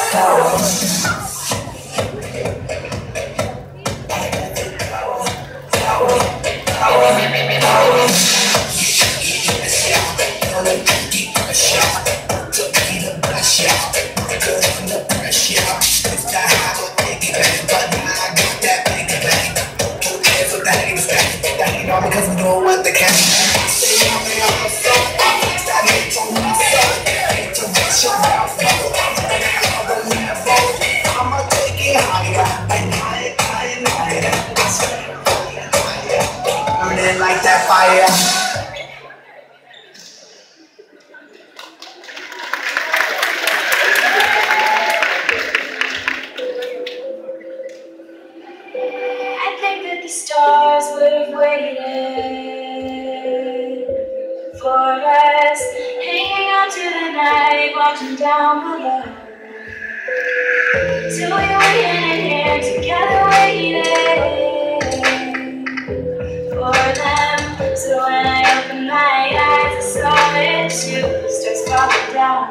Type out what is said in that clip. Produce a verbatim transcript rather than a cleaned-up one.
Because we don't want the cash. Say I'm the other stuff. That hate on my son. Hate to reach your mouth. I'ma take it higher and higher, higher and higher. Burning like that fire. Stars would have waited for us, hanging on to the night, watching down below. Till we were hand in hand together, waiting for them. So when I opened my eyes, I saw it too. Stars falling down.